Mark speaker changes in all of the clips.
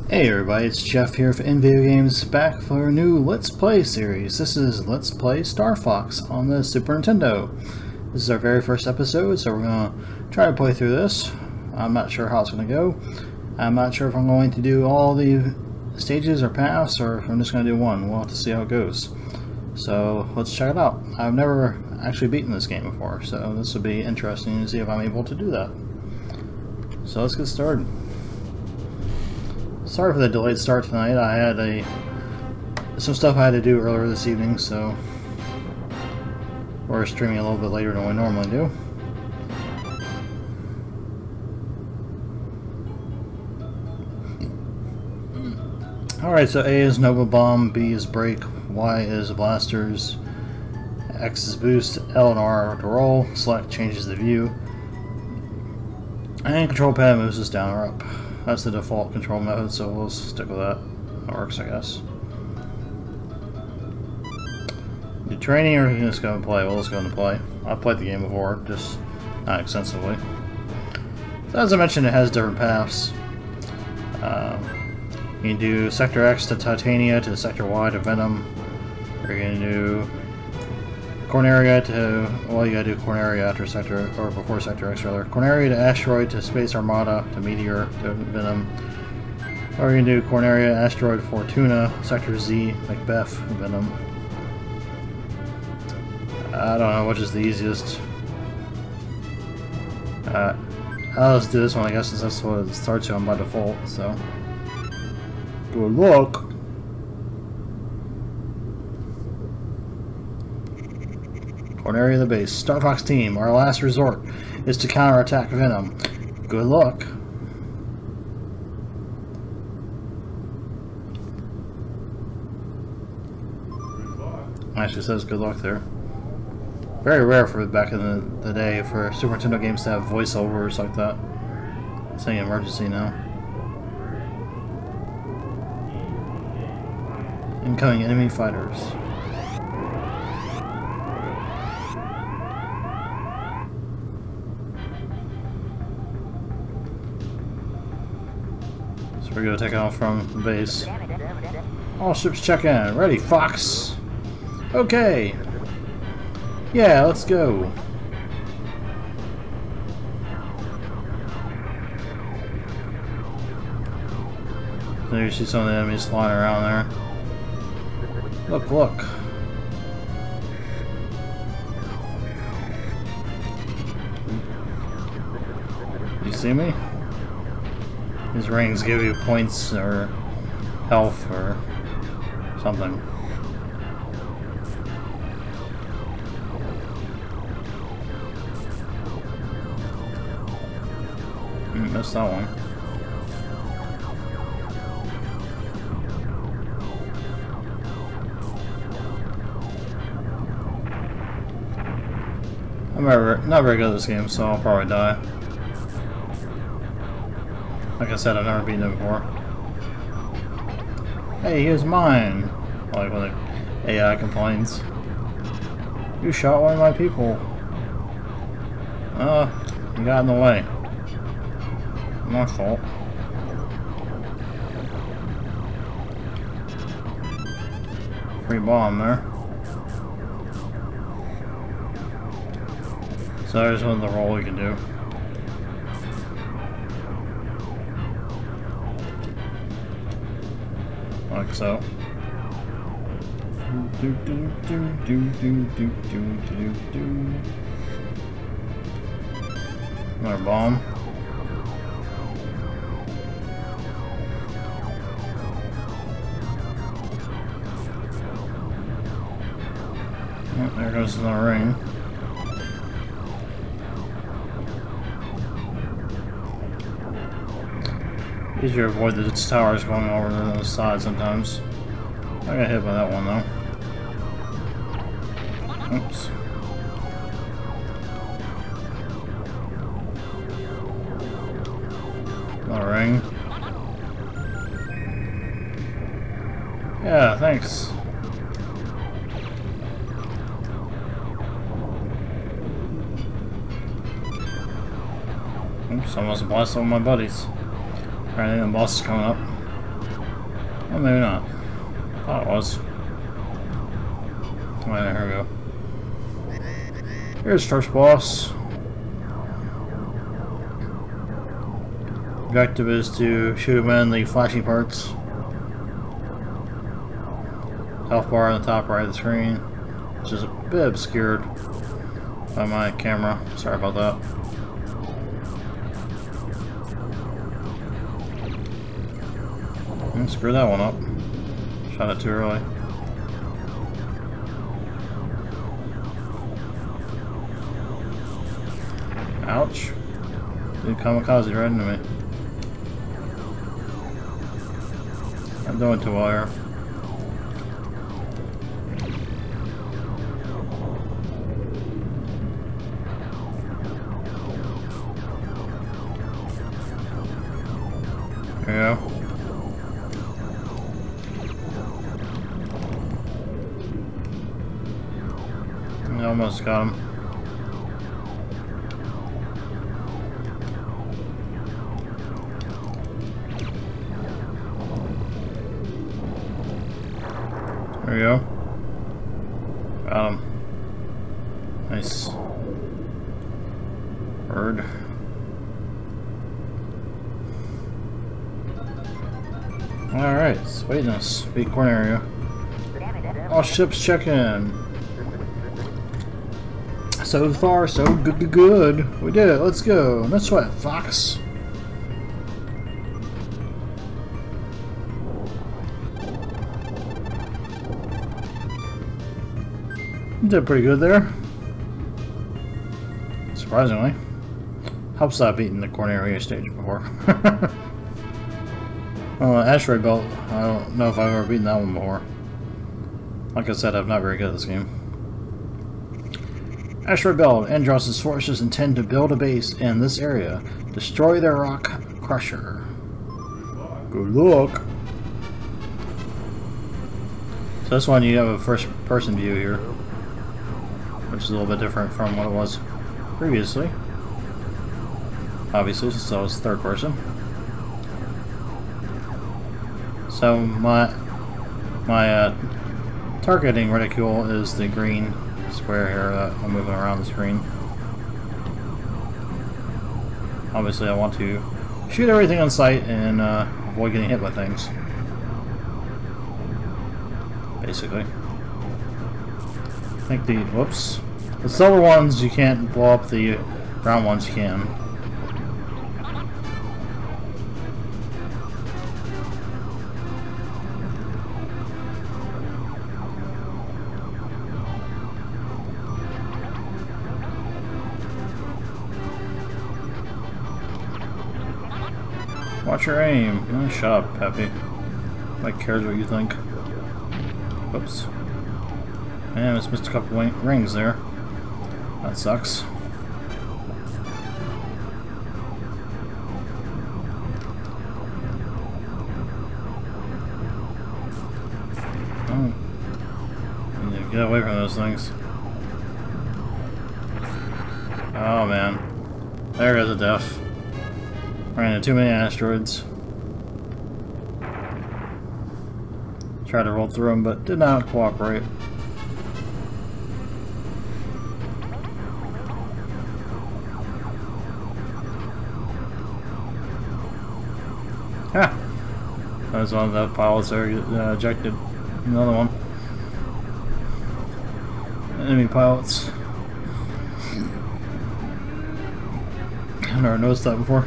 Speaker 1: Hey everybody, it's Jeff here for Video Games, back for a new Let's Play series. This is Let's Play Star Fox on the Super Nintendo. This is our very first episode, so we're going to try to play through this. I'm not sure how it's going to go. I'm not sure if I'm going to do all the stages or paths, or if I'm just going to do one. We'll have to see how it goes. So let's check it out. I've never actually beaten this game before, so this will be interesting to see if I'm able to do that. So let's get started. Sorry for the delayed start tonight. I had some stuff I had to do earlier this evening, so we're streaming a little bit later than we normally do. Alright, so A is Nova Bomb, B is Brake, Y is Blasters, X is Boost, L and R are to roll, Select changes the view, and Control Pad moves us down or up. That's the default control method, so we'll stick with that. That works, I guess. Do training or are we just going to play? Well, let's go into play. I've played the game before, just not extensively. So as I mentioned, it has different paths. You can do Sector X to Titania to Sector Y to Venom. Or you're going to do Corneria to, well, you gotta do Corneria after Sector, or before Sector X rather. Corneria to Asteroid to Space Armada to Meteor to Venom. Or you can do Corneria, Asteroid, Fortuna, Sector Z, Macbeth, Venom. I don't know which is the easiest. I'll just do this one, I guess, since that's what it starts you on by default, so. Good luck! Corneria the base. Star Fox team, our last resort is to counterattack Venom. Good luck. Actually says good luck there. Very rare for back in the day for Super Nintendo games to have voiceovers like that. Saying emergency now. Incoming enemy fighters. We're gonna take off from the base. All ships check in. Ready, Fox? Okay. Yeah, let's go. There you see some of the enemies flying around there. Look, look. You see me? These rings give you points or health or something. Missed that one. I'm not very good at this game, so I'll probably die. Like I said, I've never beaten it before. Hey, here's mine! Like when the AI complains. You shot one of my people. You got in the way. My fault. Free bomb there. So there's one of the roll you can do. Like so. Another bomb. Oh, there goes the ring. Easier to avoid the towers going over to the side sometimes. I got hit by that one though. Oops. Another ring. Yeah, thanks. Oops, I almost blasted one of my buddies. Alright, I think the boss is coming up. Well, maybe not. Thought it was. Alright, here we go. Here's first boss. Objective is to shoot him in the flashing parts. Health bar on the top right of the screen, which is a bit obscured by my camera. Sorry about that. Screw that one up. Shot it too early. Ouch. Dude, kamikaze right into me. I'm doing too well here. There you go. I almost got him. There we go. Got him. Nice. Bird. Alright, sweetness. Big corner area. All ships check in. So far, so good. We did it. Let's go. That's what, Fox. You did pretty good there. Surprisingly. Helps that I've beaten the corner area stage before. Asteroid Belt, I don't know if I've ever beaten that one before. Like I said, I'm not very good at this game. Asteroid Belt, Andross' forces intend to build a base in this area. Destroy their rock crusher. Good luck. So this one you have a first person view here, which is a little bit different from what it was previously. Obviously, since I was third person. So my targeting reticule is the green square here that I'm moving around the screen. Obviously I want to shoot everything on sight and avoid getting hit by things. Basically. I think the, whoops. The silver ones you can't blow up, the brown ones you can. Watch your aim. Oh, shut up, Peppy. Nobody cares what you think. Whoops. Man, I just missed a couple rings there. That sucks. Oh. I need to get away from those things. Oh man. There goes the death. Ran into too many asteroids. Tried to roll through them, but did not cooperate. Ha! That was one of the pilots there ejected. Another one. Enemy pilots. I've never noticed that before.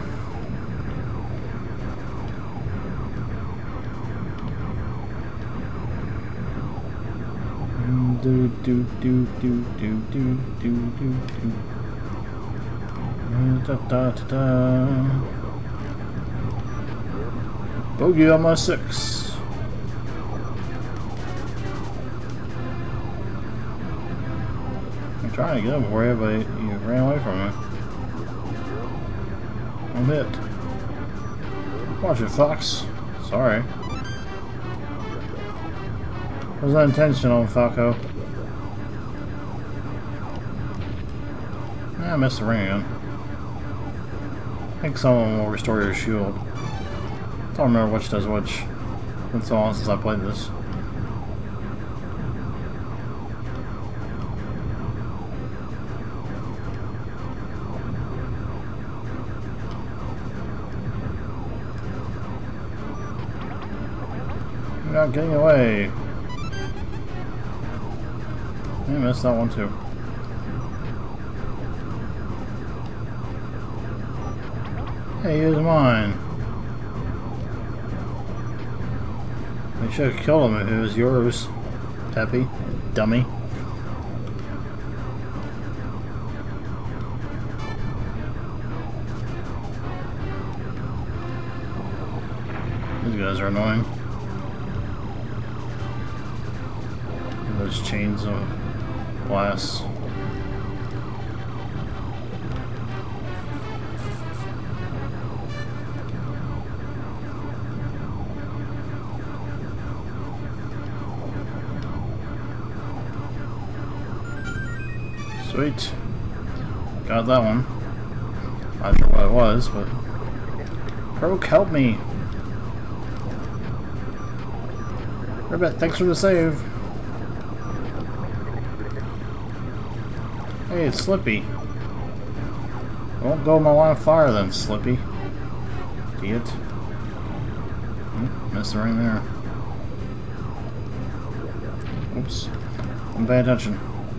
Speaker 1: Do do do do do do do do do. Da da da da. Bogey on my 6. I'm trying to get him for you, but you ran away from me. I'm hit. Watch it, Fox. Sorry. It was unintentional, Falco. I missed the ring again. I think someone will restore your shield. I don't remember which does which. been so long since I played this. You're not getting away. I missed that one too. Hey, here's mine. You should have killed him if it was yours, Peppy, dummy. These guys are annoying. Those chains of glass. Sweet. Got that one. Not sure what it was, but... Croak, help me! Ribbit, thanks for the save. Hey, it's Slippy. I won't go in my line of fire then, Slippy. Idiot. Missed it right there. Oops. I'm paying attention.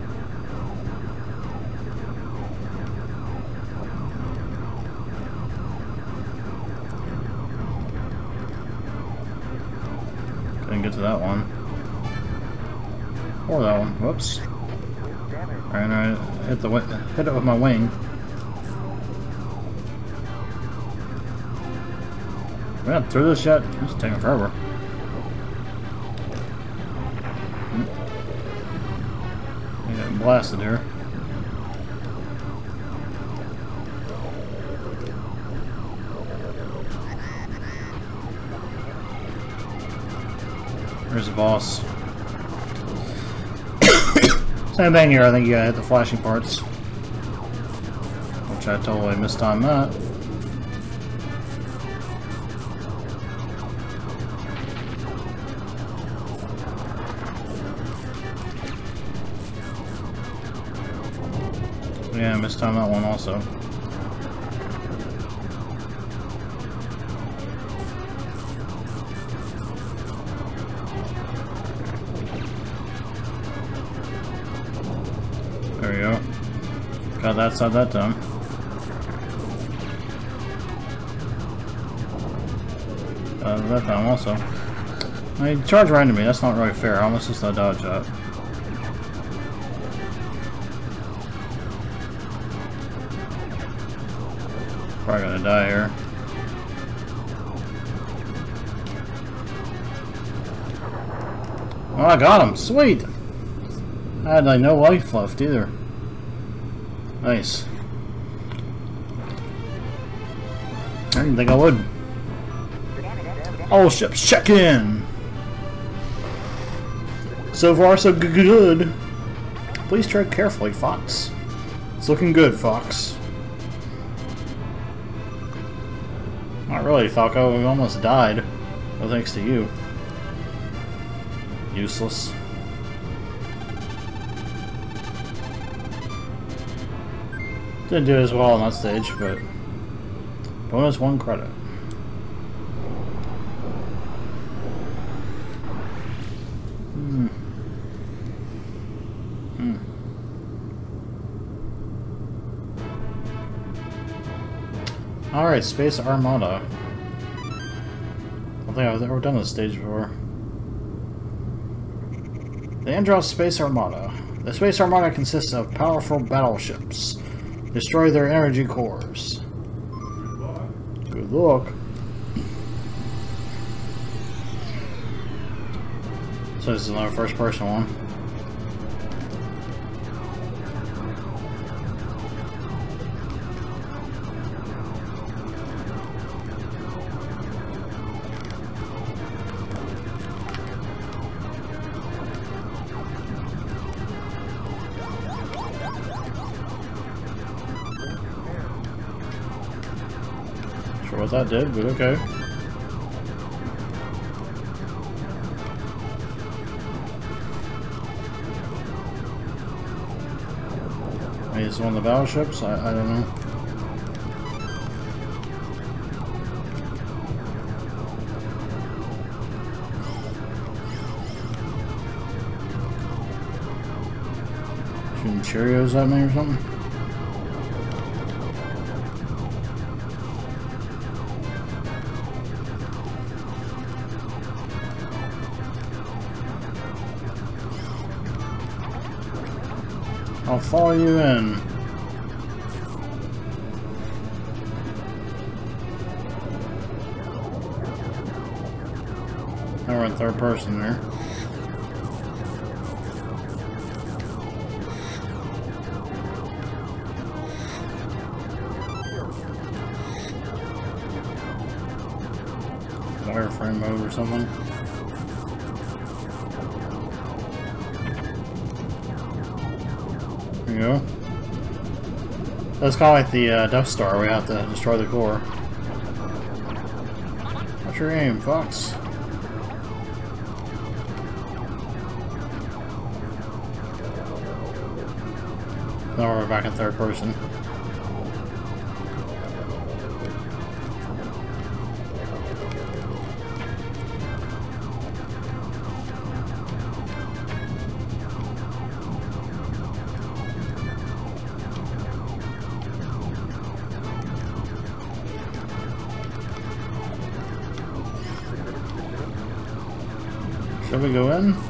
Speaker 1: Couldn't get to that one. Or that one. Whoops. And I hit it with my wing. We're not through this yet. It's taking forever. I'm getting blasted here. There's the boss. Same thing here, I think you gotta hit the flashing parts. Which I totally mistimed that. Yeah, I mistimed that one also. There we go. Got that side that time. That time also. I mean, charge right into me. That's not really fair. I almost just not dodge that. Probably gonna die here. Oh, I got him! Sweet! I had like no life left either. Nice. I didn't think I would. All ships check in! So far so good. Please tread carefully, Fox. It's looking good, Fox. Not really, Falco. We almost died. Well, thanks to you. Useless. Didn't do as well on that stage, but bonus 1 credit. Alright, Space Armada. I don't think I've ever done this stage before. The Andros Space Armada. The Space Armada consists of powerful battleships. Destroy their energy cores. Good luck. So this is another first person one. What that did, but okay. Maybe it's one of the battleships? I don't know. Shooting Cheerios at me or something? I'll follow you in. Now we're in third person there. Wireframe mode or something. There you go. That's kind of like the Death Star. We have to destroy the core. What's your aim, Fox? Now we're back in third person. Should we go in? I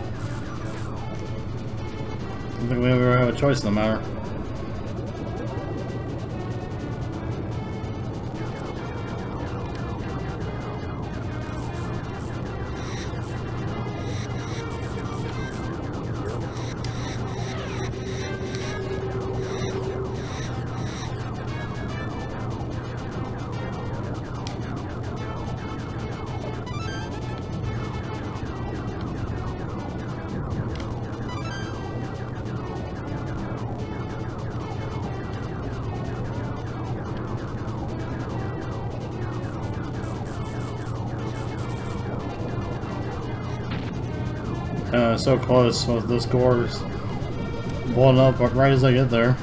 Speaker 1: don't think we ever have a choice in the matter. So close with this course. Blowing up right as I get there.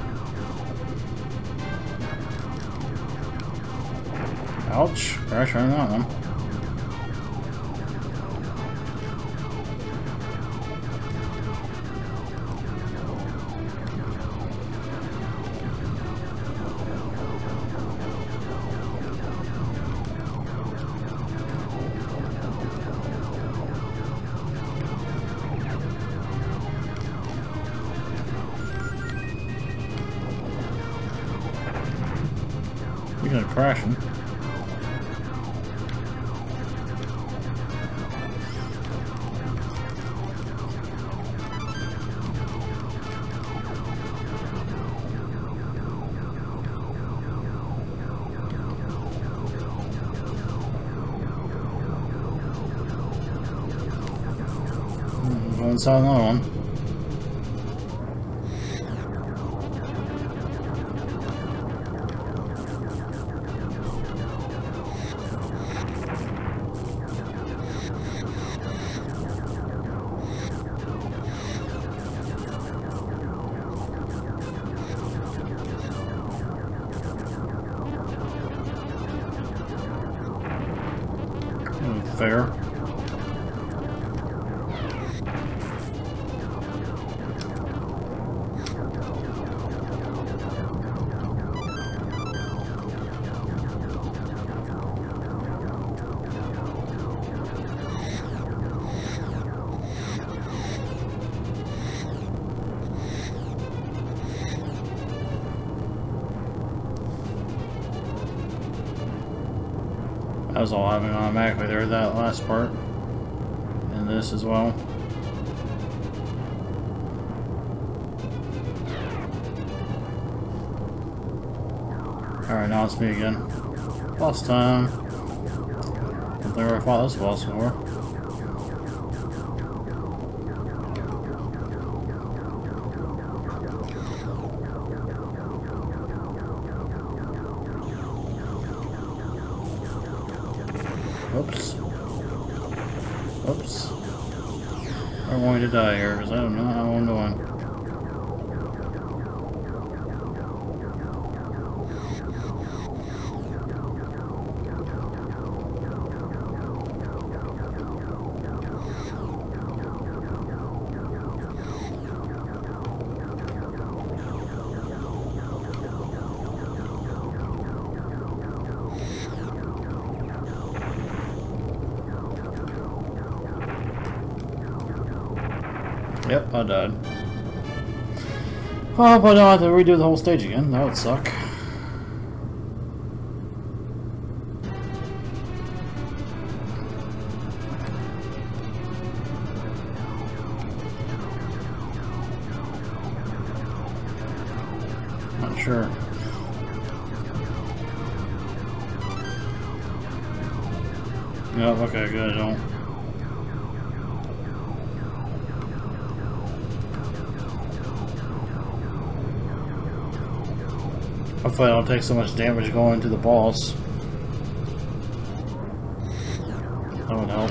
Speaker 1: Ouch. Crash right on them. Speaking of crashing. Go inside another one. Fair. That was all happening automatically there, that last part. And this as well. Alright, now it's me again. Boss time. I don't think I ever fought this boss before. Oops. Oops. I'm going to die here because I don't know how I'm doing. Yep, I died. Oh, but I have to redo the whole stage again. That would suck. Not sure. Yeah, okay, good, I don't. Hopefully I don't take so much damage going to the boss. That would help.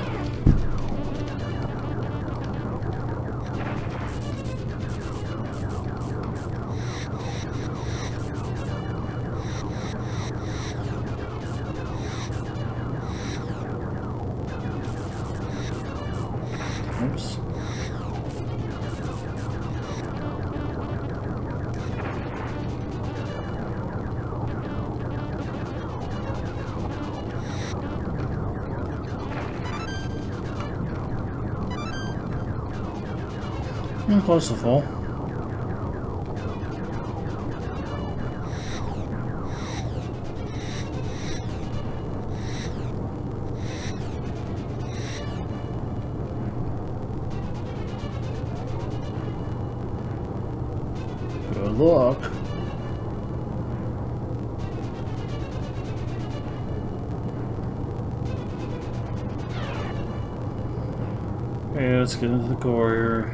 Speaker 1: Oops. I'm close to full. Good luck. Okay, let's get into the core here.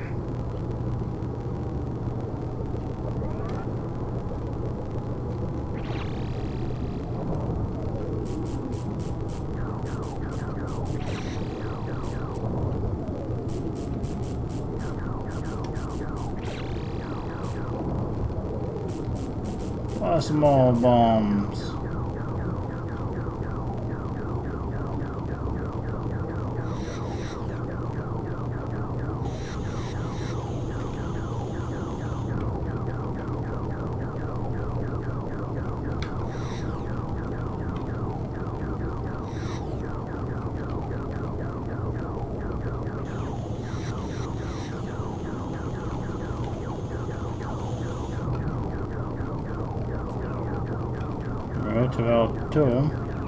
Speaker 1: Small bombs. To out to him.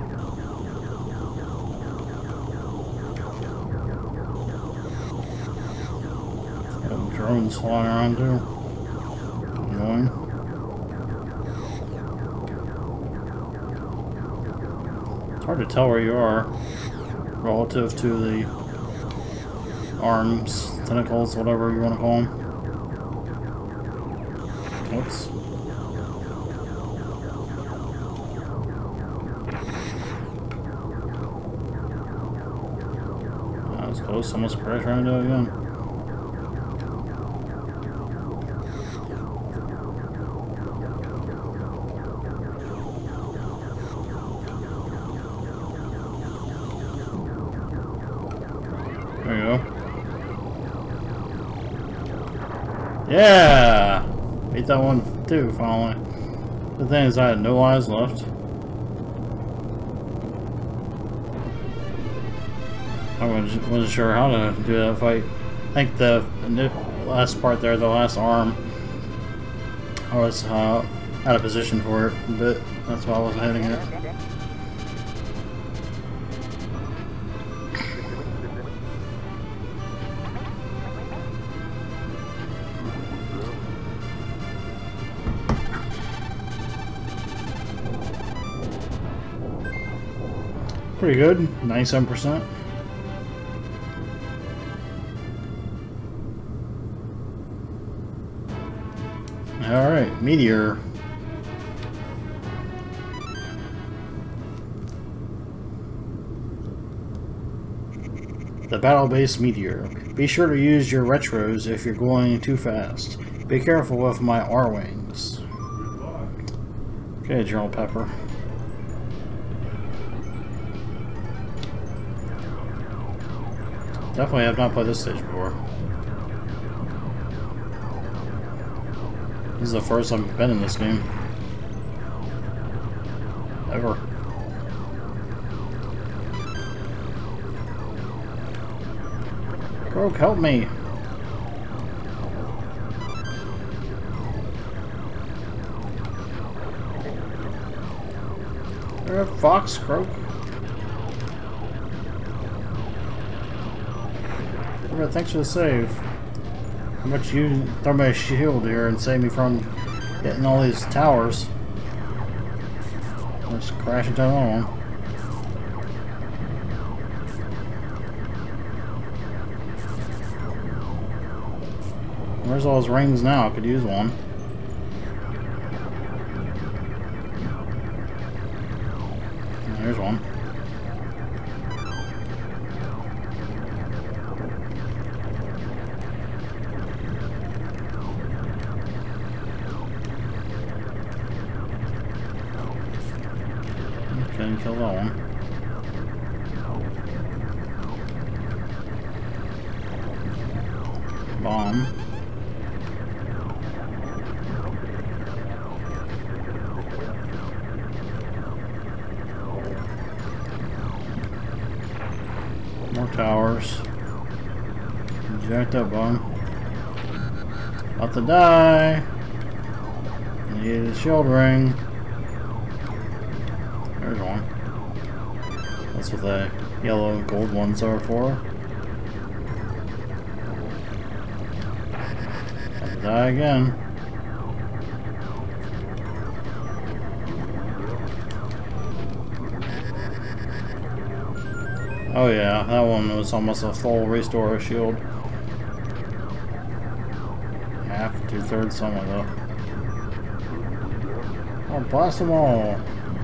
Speaker 1: Drones flying around too. Annoying. It's hard to tell where you are relative to the arms, tentacles, whatever you want to call them. Oops. Close, almost crash right into it again. There you go. Yeah! Beat that one too, finally. The thing is, I had no lives left. I wasn't sure how to do that fight. I think the last part there, the last arm, I was out of position for it, but that's why I wasn't hitting it. Pretty good, 97%. Alright, Meteor. The battle-based Meteor. Be sure to use your retros if you're going too fast. Be careful with my R-Wings. Okay, General Pepper. Definitely have not played this stage before. This is the first I've been in this game. Ever. Croak, help me! Fox, croak. But thanks for the save. How much you throw my shield here and save me from hitting all these towers. Just crash into one. Where's all those rings now? I could use one. There's one. Couldn't kill that one. Bomb. More towers. Jacked up bomb. About to die. Need a shield ring. There's one. That's what the yellow and gold ones are for. I'll die again. Oh yeah, that one was almost a full restore shield. Half, 2/3, something like that. I'll blast them all.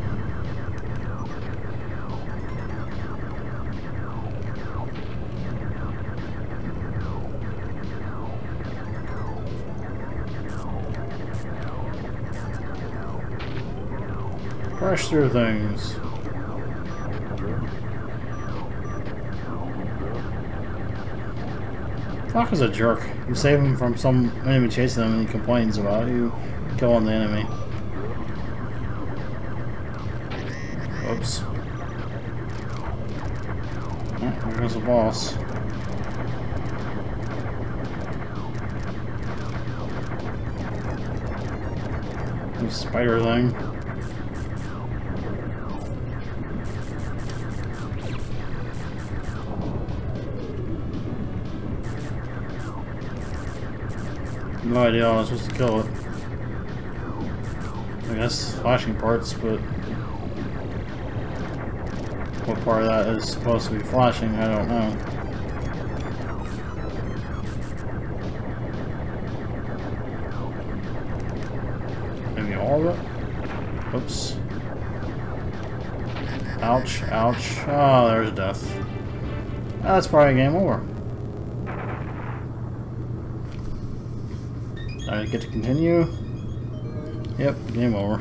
Speaker 1: Crash through things. Flock is a jerk. You save him from some enemy chasing him and he complains about you killing the enemy. Oops. Oh, there goes the boss. This spider thing. No idea how I was supposed to kill it. I guess flashing parts, but what part of that is supposed to be flashing, I don't know. Maybe all of it? Oops. Ouch, ouch. Oh, there's death. That's probably game over. I get to continue. Yep, game over.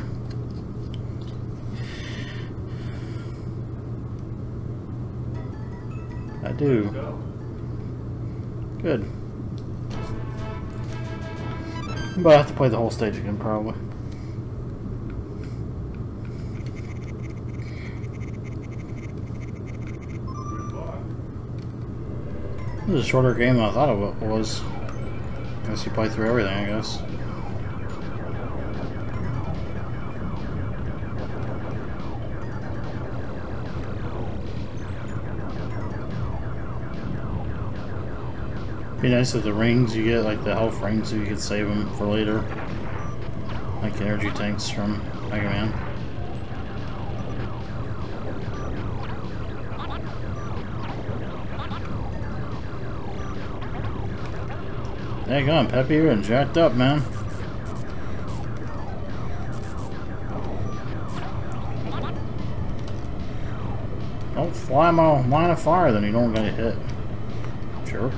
Speaker 1: I do. Good. But I have to play the whole stage again, probably. This is a shorter game than I thought it was. Unless you play through everything, I guess. Be nice if the rings you get, like the health rings, so you could save them for later. Like the energy tanks from Mega Man. Hang on, Peppy, you're getting jacked up, man. Don't fly my line of fire, then you don't get hit. Jerk.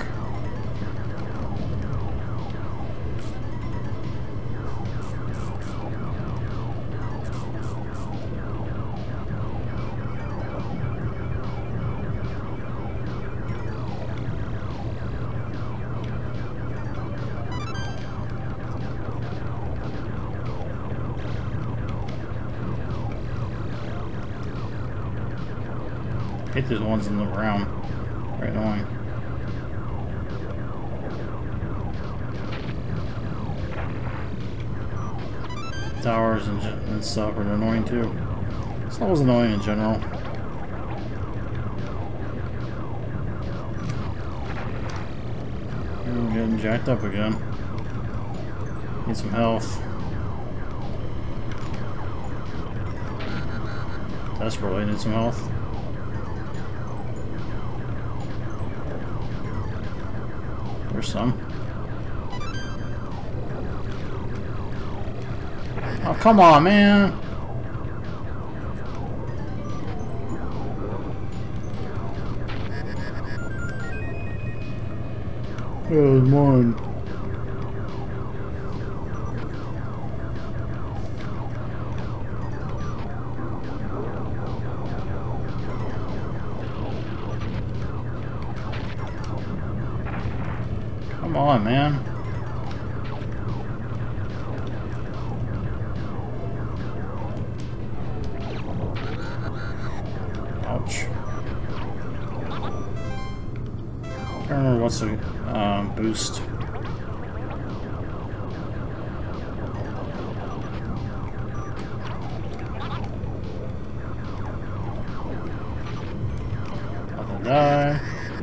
Speaker 1: Hate those ones in the ground. Very annoying. Towers and stuff are annoying too. This level's annoying in general. I'm getting jacked up again. Need some health. Desperately need some health. There's some. Oh, come on, man! Good morning. Come on, man. Ouch. I don't remember what's the boost. I'll die.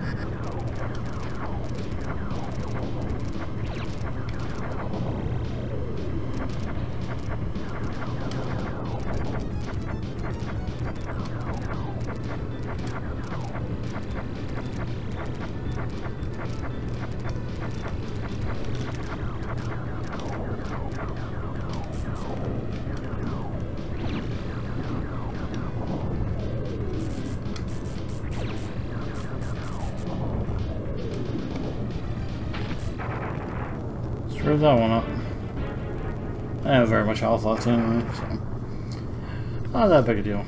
Speaker 1: Screwed that one up. I have very much health left anyway, so not that big a deal.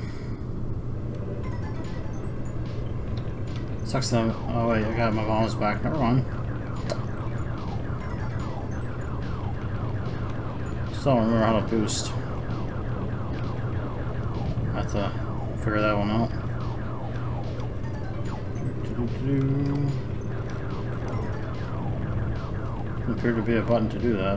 Speaker 1: Sucks that. Oh wait, I got my bombs back. Never mind. Still don't remember how to boost. I have to figure that one out. There appeared to be a button to do that.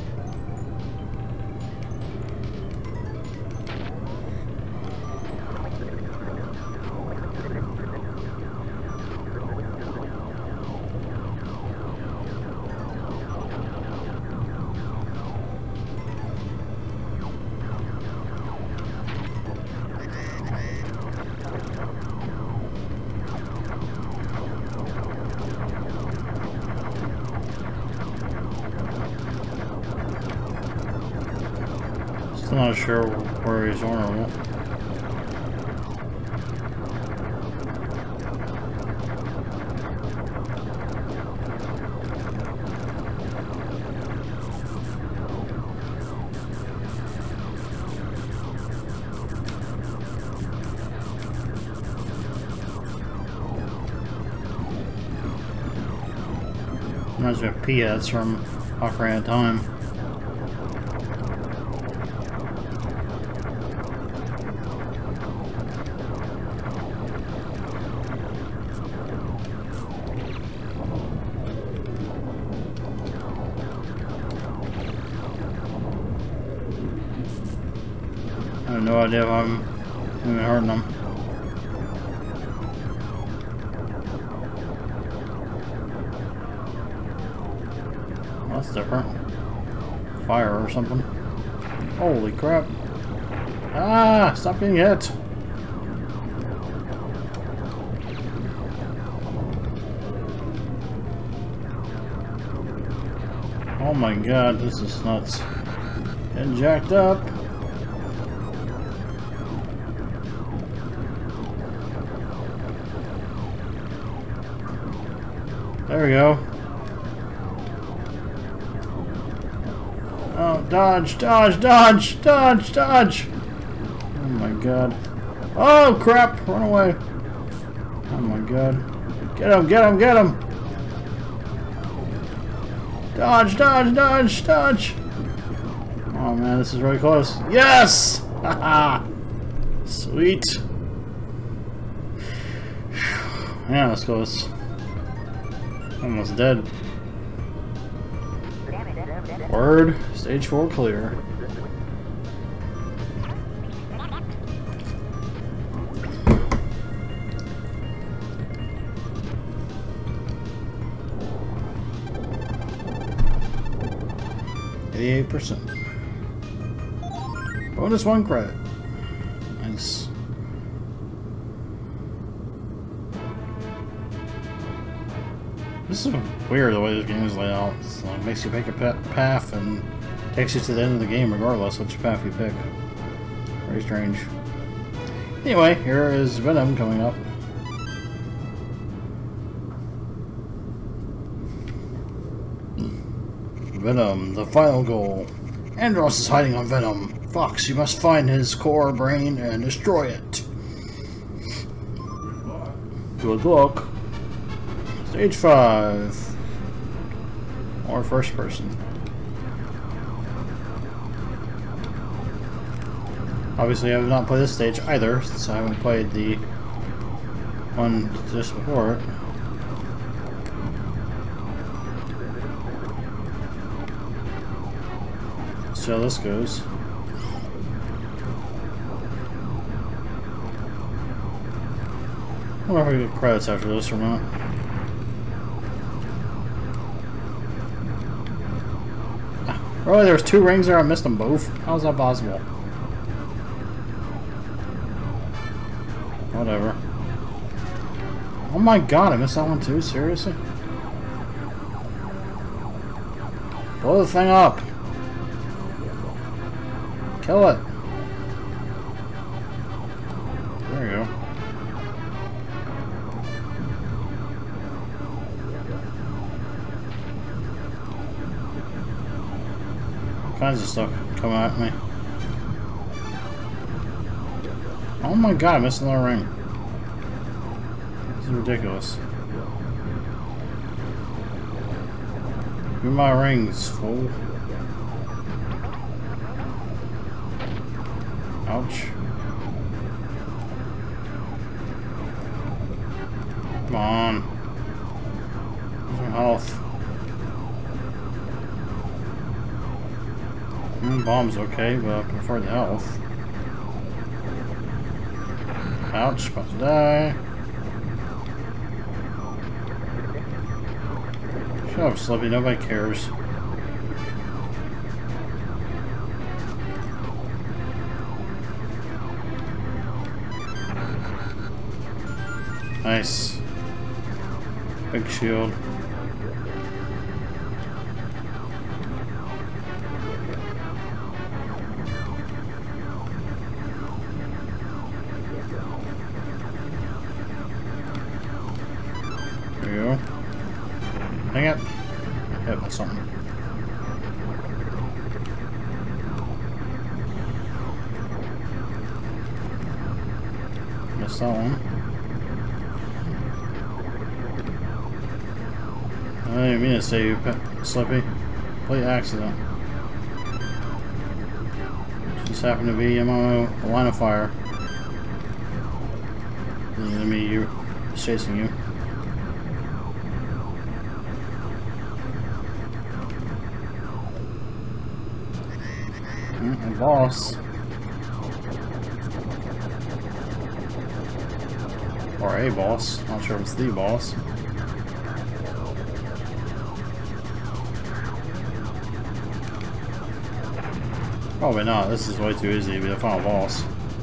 Speaker 1: Still not sure where he's honorable. Reminds me of P-Heads from Ocarina of Time. I have no idea if I'm even hurting them. Well, that's different. Fire or something. Holy crap. Ah! Stop getting hit! Oh my god, this is nuts. Getting jacked up. There we go. Oh, dodge, dodge, dodge, dodge, dodge! Oh my god. Oh crap! Run away! Oh my god. Get him, get him, get him! Dodge, dodge, dodge, dodge! Oh man, this is really close. Yes! Haha! Sweet! Yeah, that's close. Almost dead. Word. Stage 4 clear. 88%. Bonus 1 credit. Nice. This is weird the way this game is laid out. It makes you pick a path and takes you to the end of the game regardless which path you pick. Very strange. Anyway, here is Venom coming up. Venom, the final goal. Andros is hiding on Venom. Fox, you must find his core brain and destroy it. Good luck. Stage 5. Or first person. Obviously, I have not played this stage either, since I haven't played the one just before it. Let's see how this goes. I wonder if we get credits after this or not. Really, there's 2 rings there, I missed them both? How is that possible? Whatever. Oh my god, I missed that one too? Seriously? Blow the thing up! Kill it! There you go. All kinds of stuff coming at me. Oh my god, I missed another ring. This is ridiculous. Give me my rings, fool. Ouch. Come on. Where's my health? Bomb's okay, but I prefer the health. Ouch, about to die. Shut up, Slippy, nobody cares. Nice. Big shield. There you go. Dang it. I hit by something. Missed that one. I didn't mean to say you, Slippy. Complete accident. Just happened to be in my line of fire. The enemy you was chasing you. A boss. Or a boss. Not sure if it's the boss. Probably not. This is way too easy to be the final boss.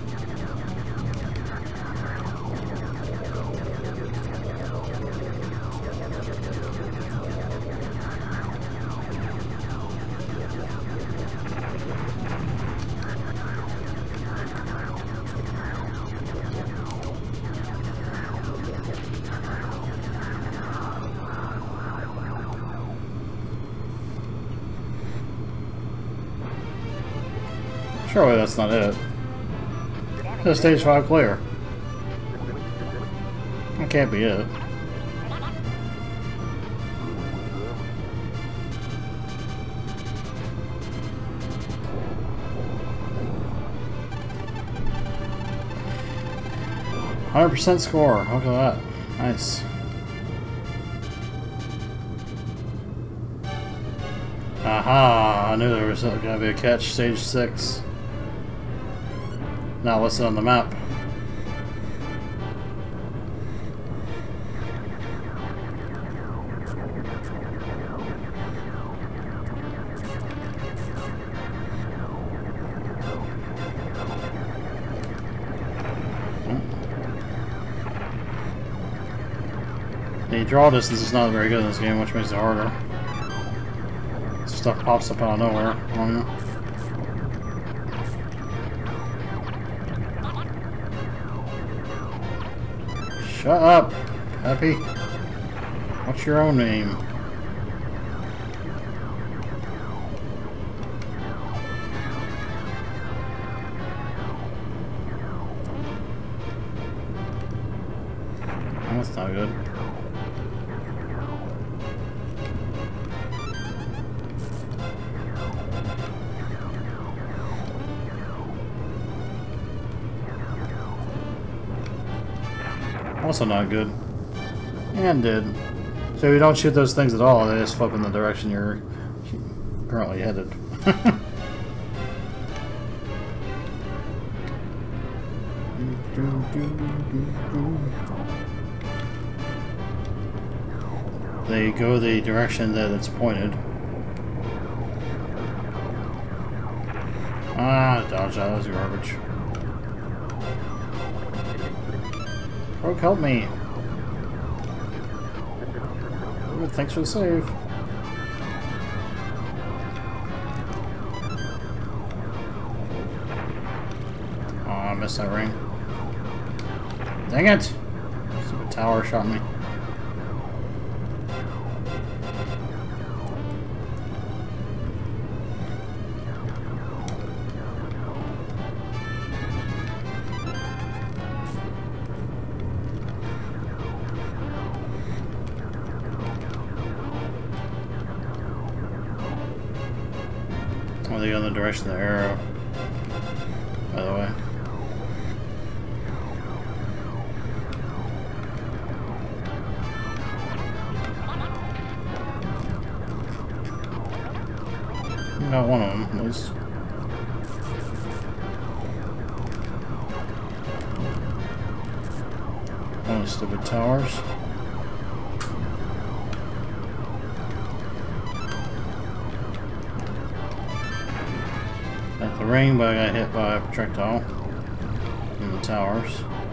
Speaker 1: Surely that's not it. It's stage 5 clear. That can't be it. %, score. Look at that. Nice. Aha! I knew there was going to be a catch. Stage 6. Now listed on the map. The draw distance is not very good in this game, which makes it harder. Stuff pops up out of nowhere on you. Shut up, Happy. What's your own name? That's not good. Also not good. And did. So you don't shoot those things at all, they just flip in the direction you're currently headed. They go the direction that it's pointed. Ah, dodge that, was garbage. Croak, help me. Ooh, thanks for the save. Oh, I missed that ring. Dang it! Stupid tower shot me. Oh, they go in the direction of the arrow, by the way. Got one of them, at least. One of the stupid towers. Got the ring, but I got hit by a projectile in the towers.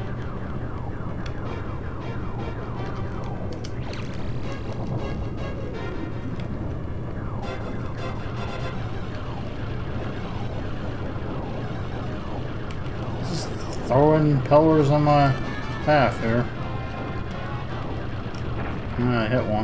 Speaker 1: Throwing pillars on my path here. I hit one.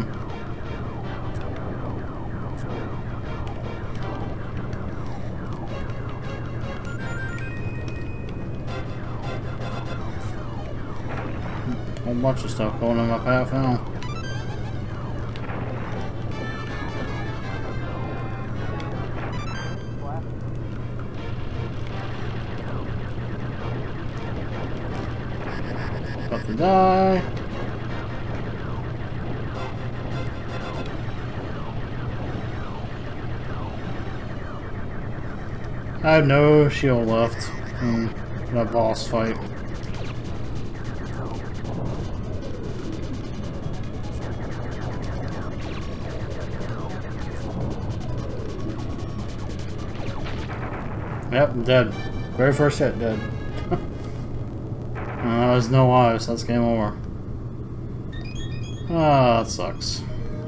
Speaker 1: A whole bunch of stuff going on my path now. About to die. I have no shield left in that boss fight. Yep, I'm dead. Very first hit, dead. That was no lives, so that's game over. Ah, that sucks.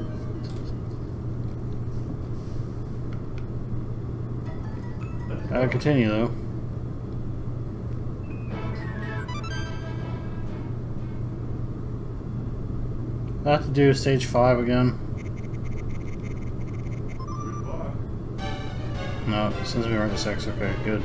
Speaker 1: Gotta continue though. I have to do stage 5 again. No, since we were at 6, okay, good.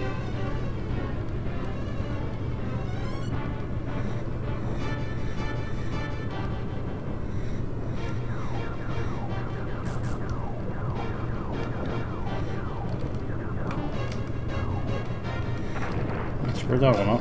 Speaker 1: Screw that one up.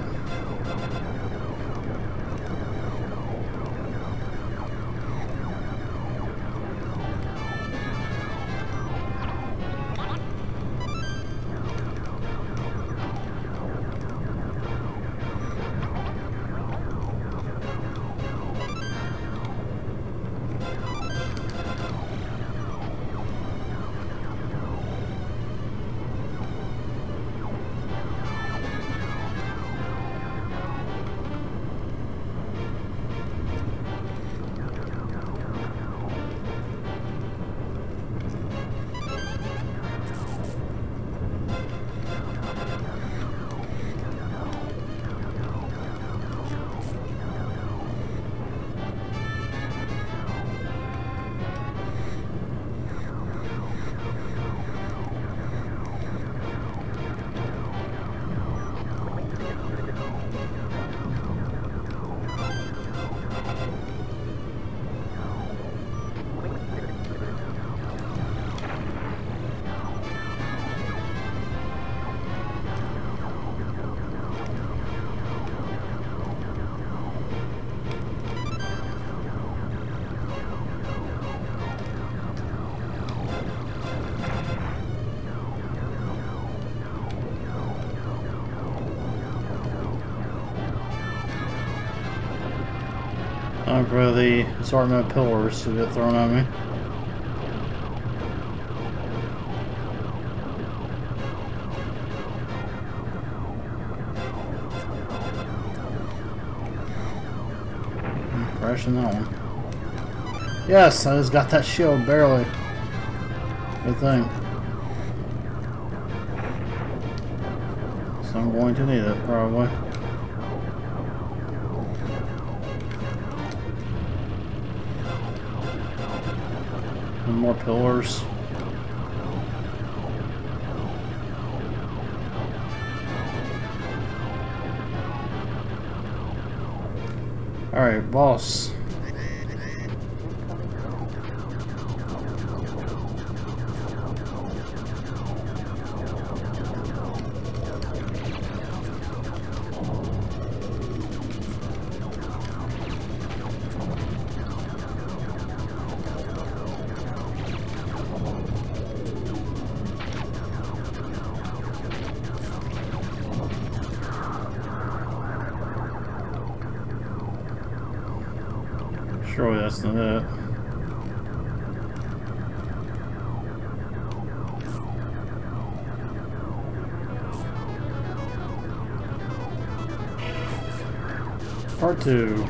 Speaker 1: Time for the assortment of pillars to get thrown at me. Crashing that one. Yes, I just got that shield barely. Good thing. So I'm going to need it probably. And more pillars. Alright, boss. Surely that's not it. Part 2.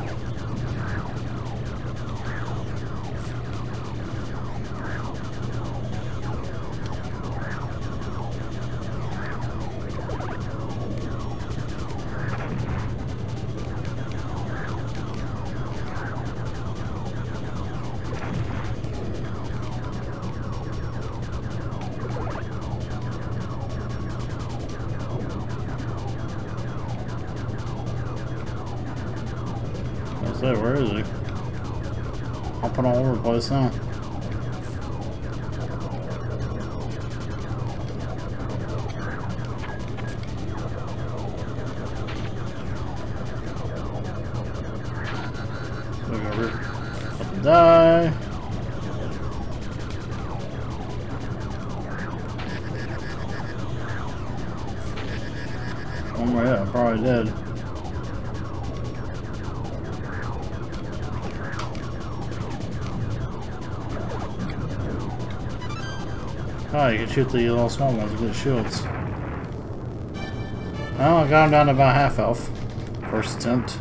Speaker 1: Where is he? Hopping all over the place now. So we got about to die. Oh my god, I'm probably dead. Oh, you can shoot the little small ones with the shields. Oh, I got him down to about half health. First attempt.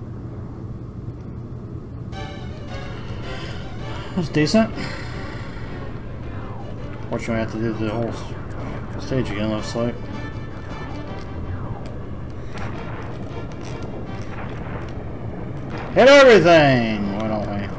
Speaker 1: That's decent. Fortunately, I have to do the whole stage again, looks like. Hit everything! Why don't we?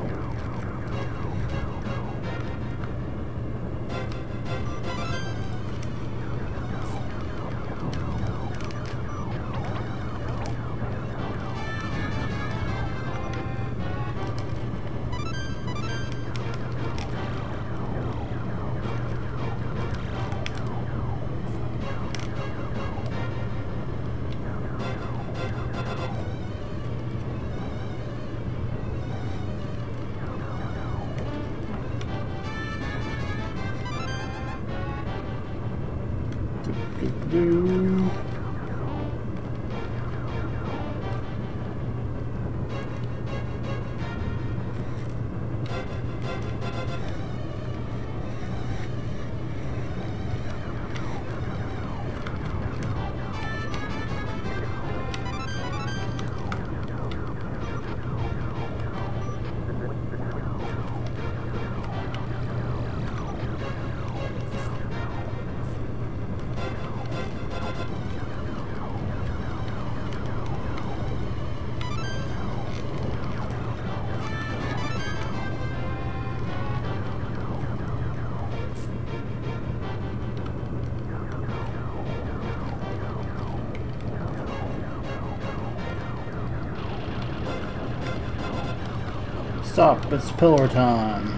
Speaker 1: Stop, it's pillar time.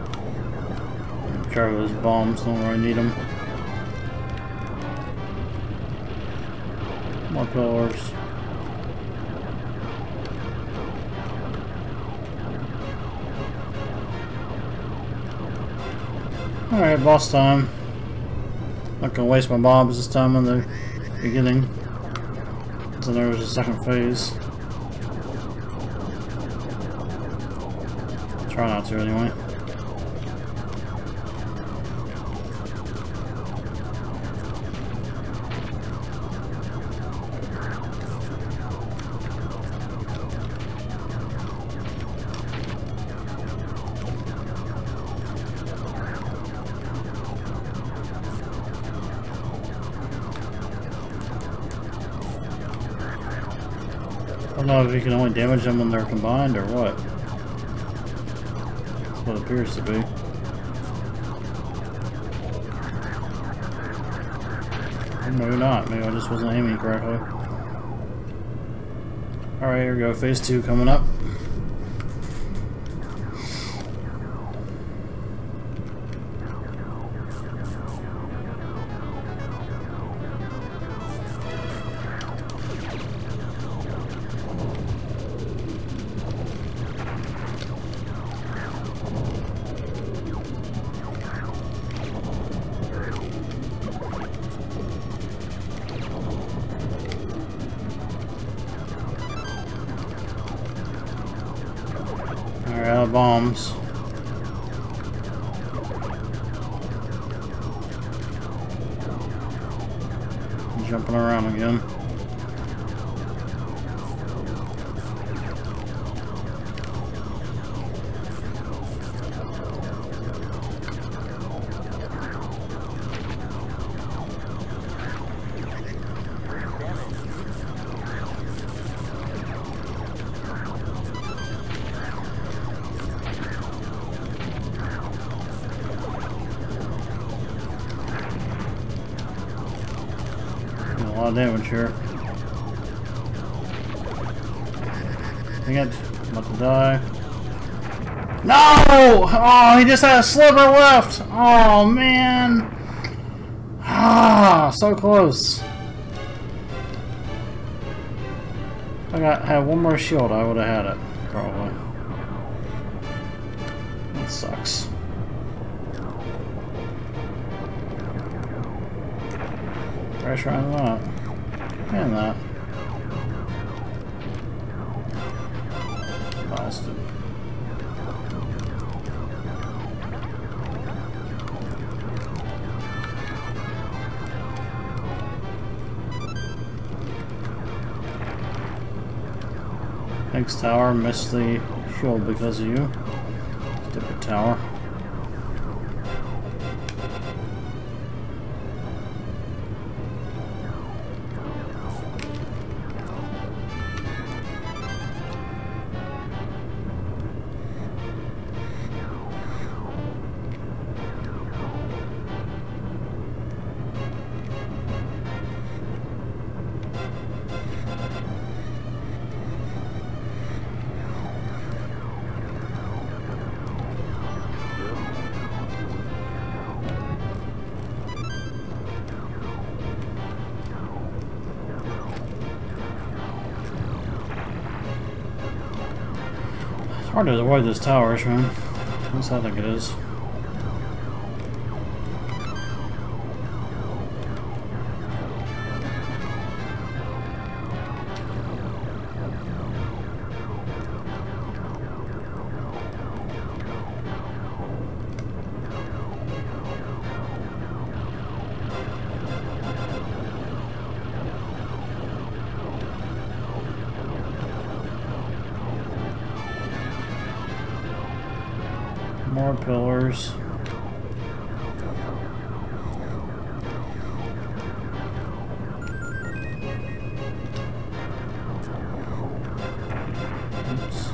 Speaker 1: Try those bombs, don't really need them. More pillars. Alright, boss time. Not gonna waste my bombs this time in the beginning. So there was a second phase. Try not to anyway. I don't know if you can only damage them when they're combined or what. That's what it appears to be. Or maybe not. Maybe I just wasn't aiming correctly. Alright, here we go. Phase 2 coming up. Out of bombs. Jumping around again. A lot of damage here. Dang it. I'm about to die. No! Oh, he just had a sliver left! Oh, man! Ah, so close. If I had one more shield, I would have had it. Probably. That sucks. Pressure on that. And that. Blasted. Next tower, missed the shield because of you. Stupid tower. It's hard to avoid those towers, man. At least I think it is. More pillars. Oops.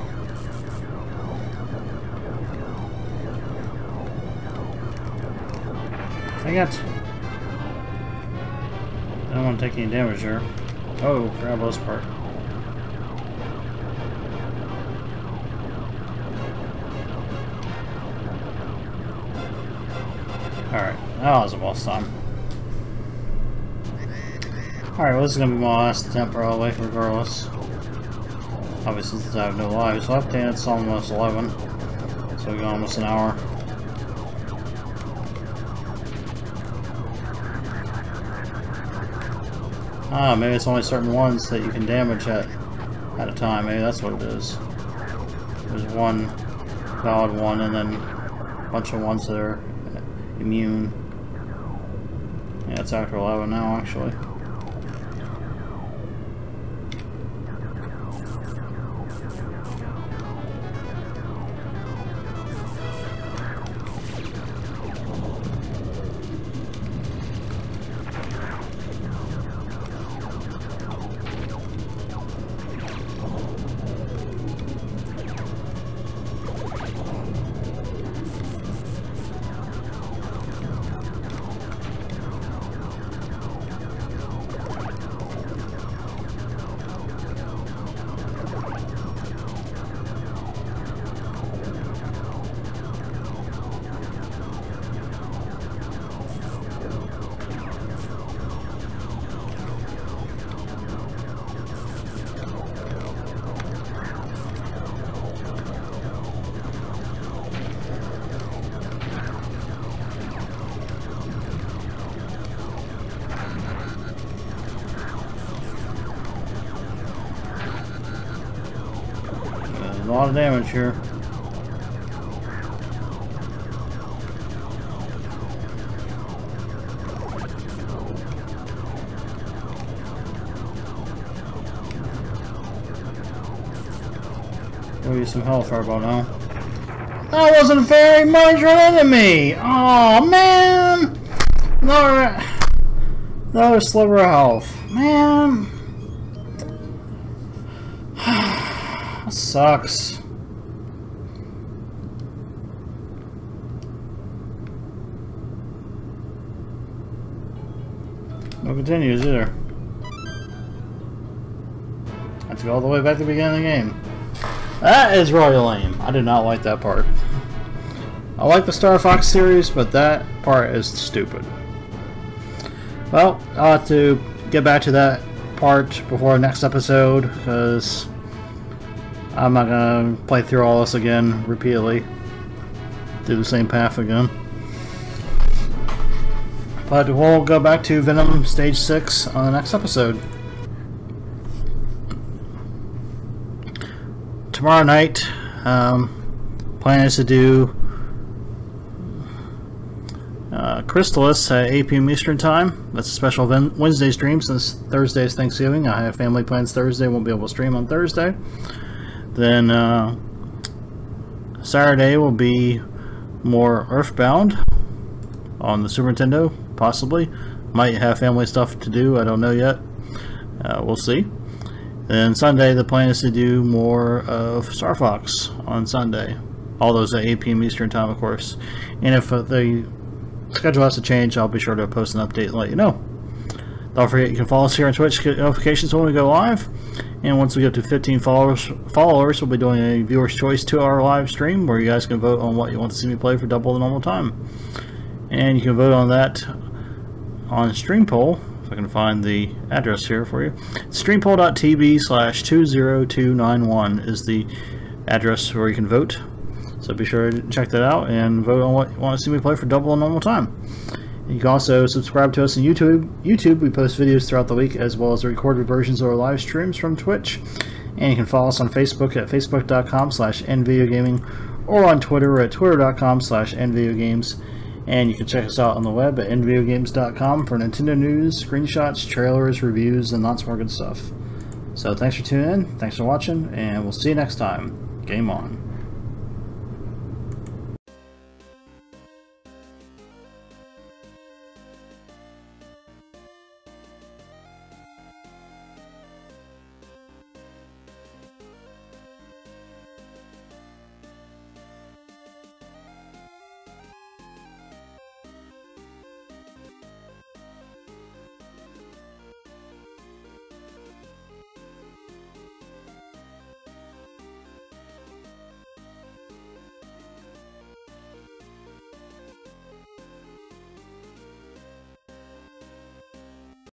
Speaker 1: Dang it. I don't want to take any damage there. Oh, grab this part. Alright, that was a boss time. Alright, well, this is gonna be my last attempt probably, regardless. Obviously, since I have no lives left, and it's almost 11. So we got almost an hour. Ah, maybe it's only certain ones that you can damage at a time. Maybe that's what it is. There's one valid one, and then a bunch of ones that are immune. Yeah, it's after 11 now, actually. A lot of damage here. We'll use some health fireball now. That wasn't very much an enemy! Oh man! Another sliver of health. Man! That sucks. No continues either. I have to go all the way back to the beginning of the game. That is really lame. I did not like that part. I like the Star Fox series, but that part is stupid. Well, I'll have to get back to that part before next episode, because I'm not going to play through all this again repeatedly. Do the same path again. But we'll go back to Venom Stage 6 on the next episode. Tomorrow night, plan is to do Crystalis at 8 p.m. Eastern Time. That's a special Wednesday stream since Thursday is Thanksgiving. I have family plans Thursday, won't be able to stream on Thursday. Then Saturday will be more Earthbound on the Super Nintendo, possibly. Might have family stuff to do, I don't know yet. We'll see. Then Sunday, the plan is to do more of Star Fox on Sunday. All those at 8 p.m. Eastern Time, of course. And if the schedule has to change, I'll be sure to post an update and let you know. Don't forget you can follow us here on Twitch to get notifications when we go live. And once we get to 15 followers, we'll be doing a viewer's choice 2-hour live stream where you guys can vote on what you want to see me play for double the normal time. And you can vote on that on Stream Poll. If I can find the address here for you. Streampoll.tv/20291 is the address where you can vote. So be sure to check that out and vote on what you want to see me play for double the normal time. You can also subscribe to us on YouTube. We post videos throughout the week as well as the recorded versions of our live streams from Twitch. And you can follow us on Facebook at facebook.com/nvideogaming or on Twitter at twitter.com/nvideogames. And you can check us out on the web at nvideogames.com for Nintendo news, screenshots, trailers, reviews, and lots more good stuff. So thanks for tuning in, thanks for watching, and we'll see you next time. Game on.